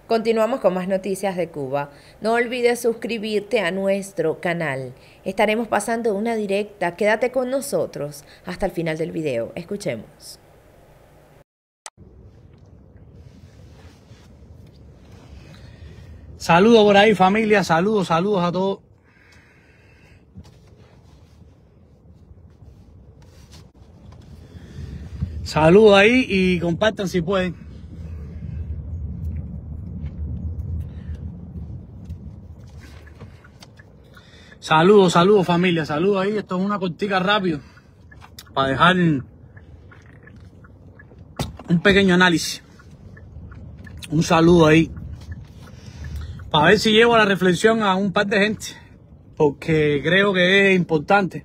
Continuamos con más noticias de Cuba. No olvides suscribirte a nuestro canal. Estaremos pasando una directa. Quédate con nosotros hasta el final del video. Escuchemos. Saludos por ahí, familia. Saludos a todos. Saludos ahí y compartan si pueden. Saludos familia, saludos ahí. Esto es una cortica rápido para dejar un pequeño análisis. Un saludo ahí para ver si llevo la reflexión a un par de gente, porque creo que es importante,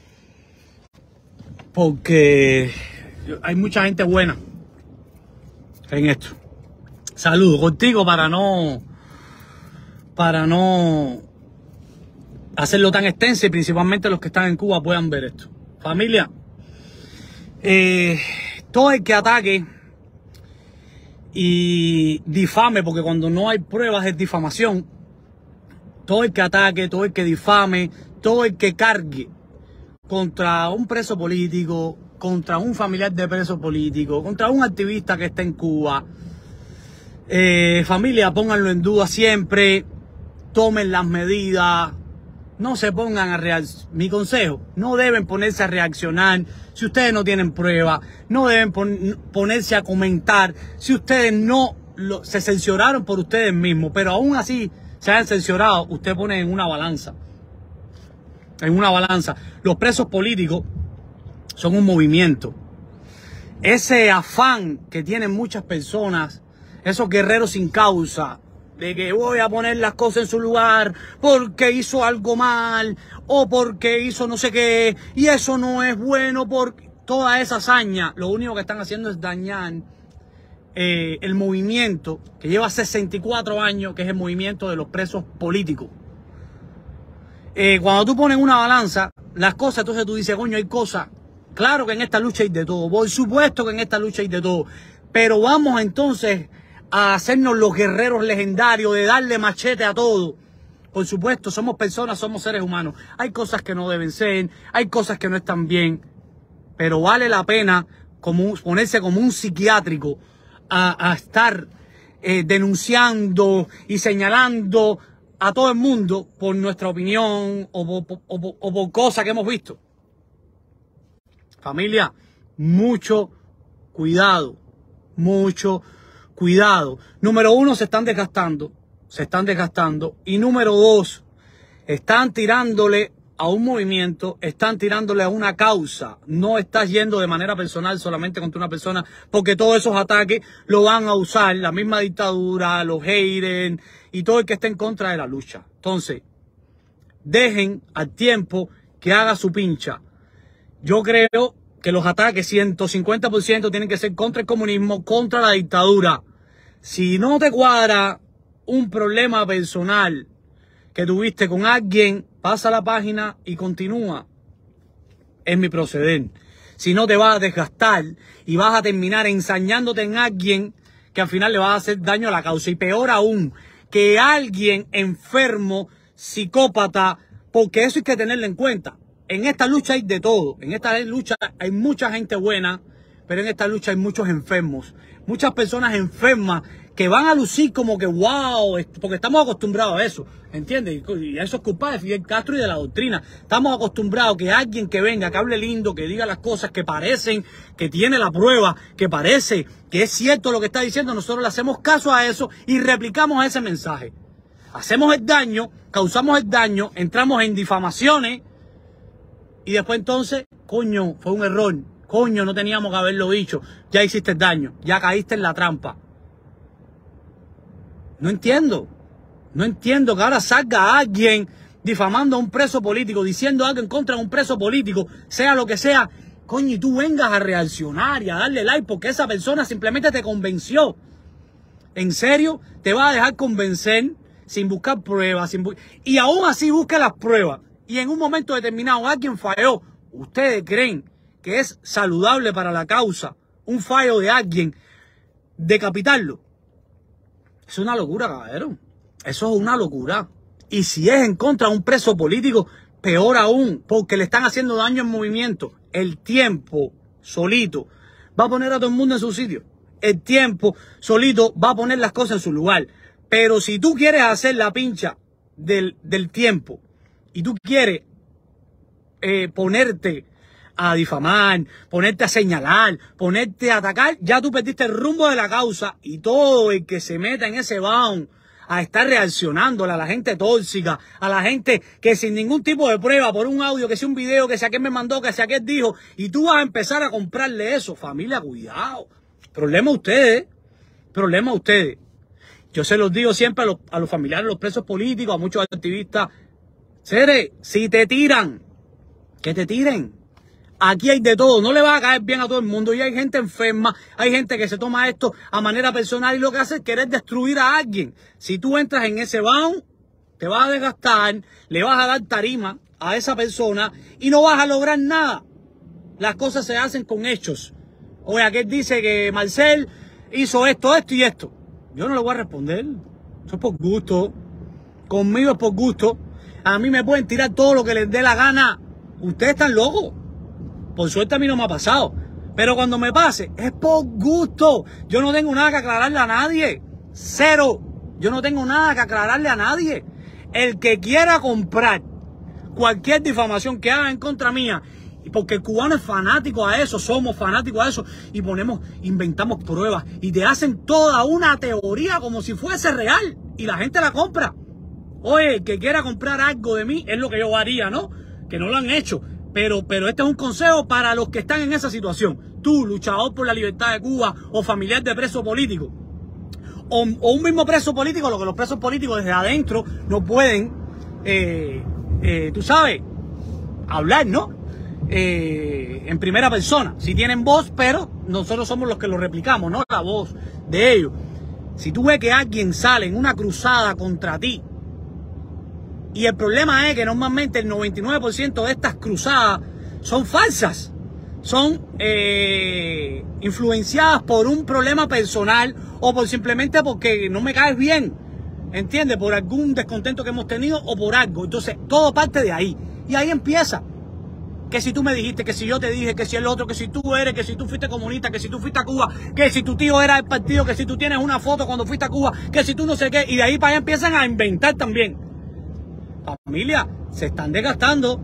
porque hay mucha gente buena en esto. Saludos contigo para no hacerlo tan extenso y principalmente los que están en Cuba puedan ver esto. Familia, todo el que ataque y difame, porque cuando no hay pruebas es difamación, todo el que ataque, todo el que difame, todo el que cargue contra un preso político, contra un familiar de preso político, contra un activista que está en Cuba, familia, pónganlo en duda siempre, tomen las medidas. No se pongan a reaccionar. Mi consejo, no deben ponerse a reaccionar si ustedes no tienen prueba. No deben ponerse a comentar si ustedes no se censuraron por ustedes mismos. Pero aún así se hayan censurado, usted pone en una balanza. En una balanza. Los presos políticos son un movimiento. Ese afán que tienen muchas personas, esos guerreros sin causa, de que voy a poner las cosas en su lugar porque hizo algo mal o porque hizo no sé qué y eso no es bueno, por toda esa hazaña, lo único que están haciendo es dañar el movimiento que lleva 64 años, que es el movimiento de los presos políticos. Cuando tú pones una balanza las cosas, entonces tú dices, coño, hay cosas, claro que en esta lucha hay de todo, por supuesto que en esta lucha hay de todo, pero vamos entonces a hacernos los guerreros legendarios de darle machete a todo. Por supuesto, somos personas, somos seres humanos. Hay cosas que no deben ser, hay cosas que no están bien, pero vale la pena ponerse como un psiquiátrico a estar denunciando y señalando a todo el mundo por nuestra opinión o por cosas que hemos visto. Familia, mucho cuidado, mucho cuidado. Número uno, se están desgastando. Y número dos, están tirándole a un movimiento, están tirándole a una causa. No estás yendo de manera personal solamente contra una persona, porque todos esos ataques lo van a usar la misma dictadura, los haters y todo el que esté en contra de la lucha. Entonces, dejen al tiempo que haga su pincha. Yo creo que los ataques 150% tienen que ser contra el comunismo, contra la dictadura. Si no te cuadra un problema personal que tuviste con alguien, pasa la página y continúa. Es mi proceder. Si no, te vas a desgastar y vas a terminar ensañándote en alguien que al final le va a hacer daño a la causa. Y peor aún, que alguien enfermo, psicópata, porque eso hay que tenerlo en cuenta. En esta lucha hay de todo. En esta lucha hay mucha gente buena, pero en esta lucha hay muchos enfermos. Muchas personas enfermas que van a lucir como que wow, porque estamos acostumbrados a eso, ¿entiendes? Y eso es culpa de Fidel Castro y de la doctrina. Estamos acostumbrados que alguien que venga, que hable lindo, que diga las cosas que parecen, que tiene la prueba, que parece que es cierto lo que está diciendo, nosotros le hacemos caso a eso y replicamos ese mensaje. Hacemos el daño, causamos el daño, entramos en difamaciones y después entonces, coño, fue un error. Coño, no teníamos que haberlo dicho. Ya hiciste daño, ya caíste en la trampa. No entiendo que ahora salga alguien difamando a un preso político, diciendo algo en contra de un preso político, sea lo que sea, coño, y tú vengas a reaccionar y a darle like porque esa persona simplemente te convenció. ¿En serio? ¿Te va a dejar convencer sin buscar pruebas? Y aún así busca las pruebas y en un momento determinado alguien falló. ¿Ustedes creen que es saludable para la causa un fallo de alguien decapitarlo? Es una locura, caballero. Eso es una locura. Y si es en contra de un preso político, peor aún, porque le están haciendo daño al movimiento. El tiempo solito va a poner a todo el mundo en su sitio. El tiempo solito va a poner las cosas en su lugar. Pero si tú quieres hacer la pincha del tiempo y tú quieres ponerte a difamar, ponerte a señalar, ponerte a atacar, ya tú perdiste el rumbo de la causa, y todo el que se meta en ese bound a estar reaccionándole a la gente tóxica, a la gente que sin ningún tipo de prueba, por un audio, que sea un video, que sea aquel me mandó, que sea aquel dijo, y tú vas a empezar a comprarle eso. Familia, cuidado. Problema a ustedes. Problema a ustedes. Yo se los digo siempre a los familiares, a los presos políticos, a muchos activistas. Seres, si te tiran, que te tiren. Aquí hay de todo, no le va a caer bien a todo el mundo, y hay gente enferma, hay gente que se toma esto a manera personal y lo que hace es querer destruir a alguien. Si tú entras en ese bound, te vas a desgastar, le vas a dar tarima a esa persona y no vas a lograr nada. Las cosas se hacen con hechos. Oye, aquel dice que Marcel hizo esto, esto y esto. Yo no le voy a responder, eso es por gusto, conmigo es por gusto. A mí me pueden tirar todo lo que les dé la gana, ustedes están locos. Por suerte a mí no me ha pasado. Pero cuando me pase, es por gusto. Yo no tengo nada que aclararle a nadie. Cero. Yo no tengo nada que aclararle a nadie. El que quiera comprar cualquier difamación que haga en contra mía, porque el cubano es fanático a eso, somos fanáticos a eso, y inventamos pruebas, y te hacen toda una teoría como si fuese real, y la gente la compra. Oye, el que quiera comprar algo de mí, es lo que yo haría, ¿no? Que no lo han hecho. Pero este es un consejo para los que están en esa situación. Tú, luchador por la libertad de Cuba, o familiar de preso político, o un mismo preso político, lo que los presos políticos desde adentro no pueden, tú sabes, hablar, ¿no? En primera persona. Si tienen voz, pero nosotros somos los que lo replicamos, ¿no? La voz de ellos. Si tú ves que alguien sale en una cruzada contra ti, y el problema es que normalmente el 99% de estas cruzadas son falsas. Son influenciadas por un problema personal o por simplemente porque no me caes bien. ¿Entiendes? Por algún descontento que hemos tenido o por algo. Entonces, todo parte de ahí. Y ahí empieza. Que si tú me dijiste, que si yo te dije, que si el otro, que si tú eres, que si tú fuiste comunista, que si tú fuiste a Cuba, que si tu tío era del partido, que si tú tienes una foto cuando fuiste a Cuba, que si tú no sé qué. Y de ahí para allá empiezan a inventar también. Familia, se están desgastando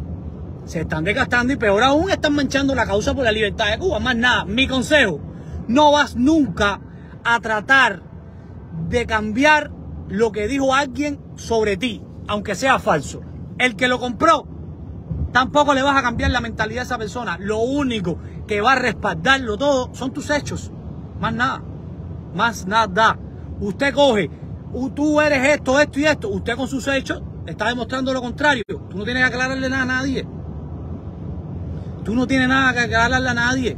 y peor aún están manchando la causa por la libertad de Cuba. Más nada, mi consejo, no vas nunca a tratar de cambiar lo que dijo alguien sobre ti, aunque sea falso. El que lo compró, tampoco le vas a cambiar la mentalidad a esa persona. Lo único que va a respaldarlo todo son tus hechos. Más nada, más nada. Usted coge, tú eres esto, esto y esto. Usted con sus hechos está demostrando lo contrario. Tú no tienes que aclararle nada a nadie. Tú no tienes nada que aclararle a nadie.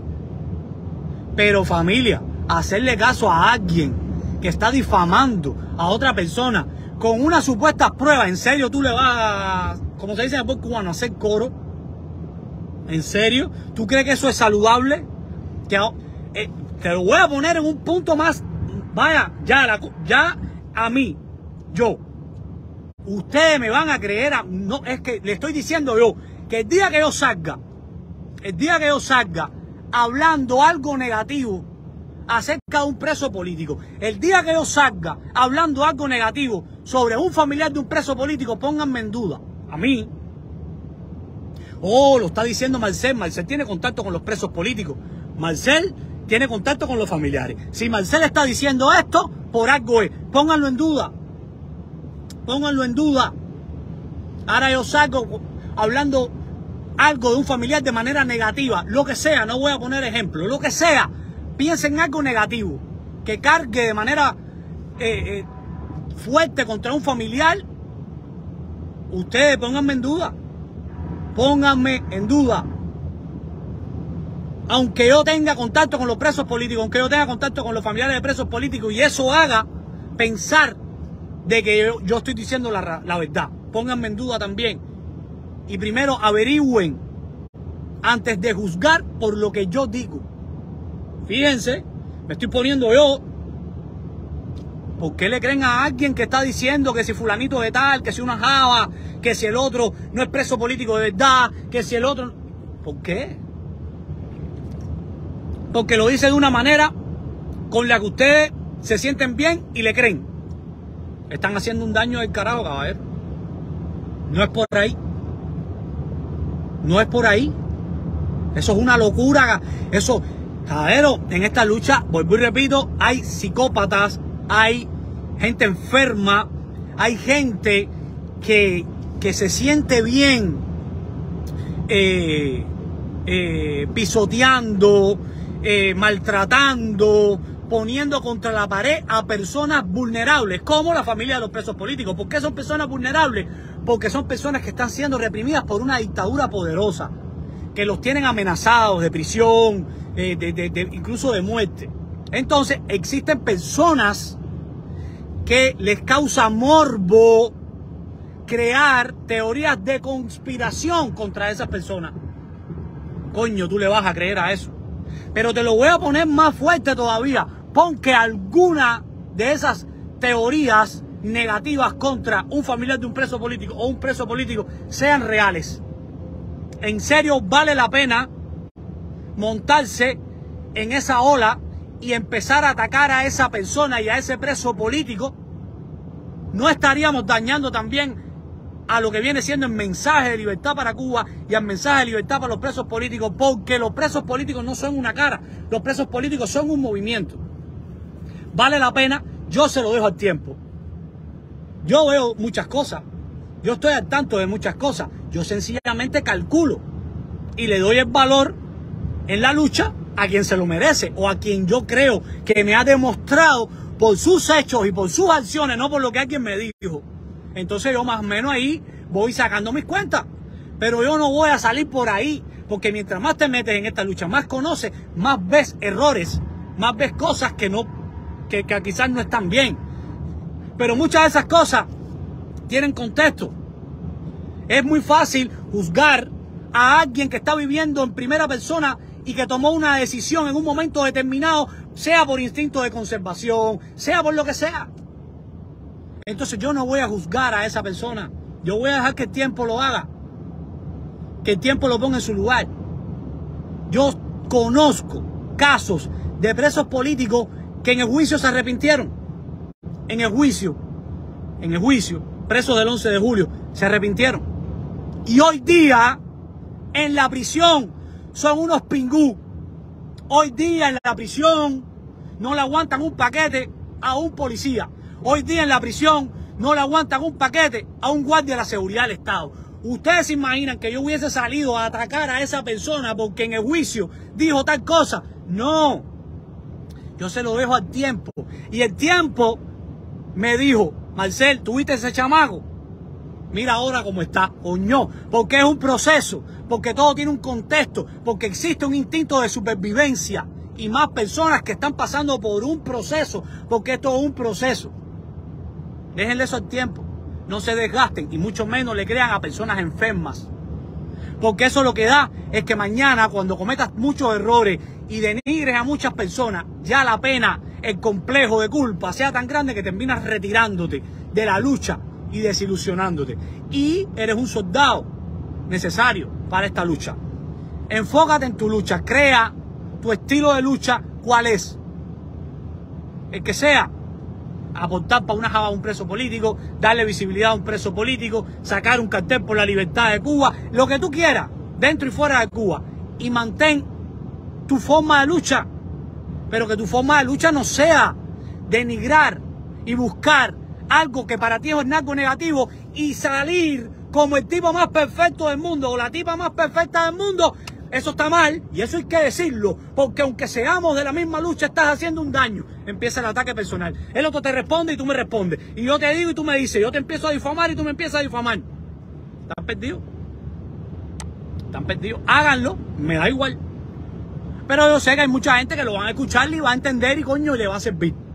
Pero familia, hacerle caso a alguien que está difamando a otra persona con una supuesta prueba, ¿en serio tú le vas, como se dice en el pueblo cubano, a hacer coro? ¿En serio? ¿Tú crees que eso es saludable? Te lo voy a poner en un punto más. Vaya, ya a mí, ustedes me van a creer, no, es que le estoy diciendo yo, que el día que yo salga hablando algo negativo acerca de un preso político, el día que yo salga hablando algo negativo sobre un familiar de un preso político, pónganme en duda, a mí. Oh, lo está diciendo Marcel. Marcel tiene contacto con los presos políticos. Marcel tiene contacto con los familiares. Si Marcel está diciendo esto, por algo es. Pónganlo en duda. Pónganlo en duda. Ahora yo salgo hablando algo de un familiar de manera negativa. Lo que sea, no voy a poner ejemplo. Lo que sea, piensen en algo negativo. Que cargue de manera fuerte contra un familiar. Ustedes pónganme en duda. Pónganme en duda. Aunque yo tenga contacto con los presos políticos, aunque yo tenga contacto con los familiares de presos políticos, y eso haga pensar de que yo estoy diciendo la verdad. Pónganme en duda también. Y primero averigüen antes de juzgar por lo que yo digo. Fíjense, me estoy poniendo yo ¿Por qué le creen a alguien que está diciendo que si fulanito de tal, que si una java, que si el otro no es preso político de verdad, que si el otro... ¿Por qué? Porque lo dice de una manera con la que ustedes se sienten bien y le creen. Están haciendo un daño del carajo, caballero. No es por ahí. No es por ahí. Eso es una locura. Eso, caballero, en esta lucha, vuelvo y repito, hay psicópatas, hay gente enferma, hay gente que se siente bien pisoteando, maltratando, poniendo contra la pared a personas vulnerables, como la familia de los presos políticos. ¿Por qué son personas vulnerables? Porque son personas que están siendo reprimidas por una dictadura poderosa, que los tienen amenazados de prisión, incluso de muerte. Entonces, existen personas que les causa morbo crear teorías de conspiración contra esas personas. Coño, tú le vas a creer a eso. Pero te lo voy a poner más fuerte todavía. Pon que alguna de esas teorías negativas contra un familiar de un preso político o un preso político sean reales. En serio, vale la pena montarse en esa ola y empezar a atacar a esa persona y a ese preso político. No estaríamos dañando también a lo que viene siendo el mensaje de libertad para Cuba y al mensaje de libertad para los presos políticos, porque los presos políticos no son una cara, los presos políticos son un movimiento. Vale la pena, yo se lo dejo al tiempo. Yo veo muchas cosas, yo estoy al tanto de muchas cosas, yo sencillamente calculo y le doy el valor en la lucha a quien se lo merece o a quien yo creo que me ha demostrado por sus hechos y por sus acciones, no por lo que alguien me dijo. Entonces yo más o menos ahí voy sacando mis cuentas. Pero yo no voy a salir por ahí, porque mientras más te metes en esta lucha, más conoces, más ves errores, más ves cosas que quizás no están bien. Pero muchas de esas cosas tienen contexto. Es muy fácil juzgar a alguien que está viviendo en primera persona y que tomó una decisión en un momento determinado, sea por instinto de conservación, sea por lo que sea. Entonces yo no voy a juzgar a esa persona. Yo voy a dejar que el tiempo lo haga. Que el tiempo lo ponga en su lugar. Yo conozco casos de presos políticos que en el juicio se arrepintieron. En el juicio, presos del 11 de julio, se arrepintieron. Y hoy día, en la prisión, son unos pingú. Hoy día en la prisión no le aguantan un paquete a un policía. Hoy día en la prisión no le aguantan un paquete a un guardia de la seguridad del Estado. ¿Ustedes se imaginan que yo hubiese salido a atacar a esa persona porque en el juicio dijo tal cosa? No. Yo se lo dejo al tiempo. Y el tiempo me dijo, Marcel, ¿tuviste ese chamaco? Mira ahora cómo está, coño. Porque es un proceso, porque todo tiene un contexto, porque existe un instinto de supervivencia. Y más personas que están pasando por un proceso, porque esto es un proceso. Déjenle eso al tiempo. No se desgasten y mucho menos le crean a personas enfermas. Porque eso lo que da es que mañana, cuando cometas muchos errores y denigres a muchas personas, ya la pena, el complejo de culpa sea tan grande que terminas retirándote de la lucha y desilusionándote. Y eres un soldado necesario para esta lucha. Enfócate en tu lucha. Crea tu estilo de lucha. ¿Cuál es? El que sea. Aportar para una java a un preso político, darle visibilidad a un preso político, sacar un cartel por la libertad de Cuba, lo que tú quieras, dentro y fuera de Cuba. Y mantén tu forma de lucha, pero que tu forma de lucha no sea denigrar y buscar algo que para ti es algo negativo y salir como el tipo más perfecto del mundo o la tipa más perfecta del mundo. Eso está mal y eso hay que decirlo, porque aunque seamos de la misma lucha, estás haciendo un daño. Empieza el ataque personal. El otro te responde y tú me respondes. Y yo te digo y tú me dices. Yo te empiezo a difamar y tú me empiezas a difamar. ¿Están perdidos? ¿Están perdidos? Háganlo, me da igual. Pero yo sé que hay mucha gente que lo van a escuchar y va a entender y coño le va a servir.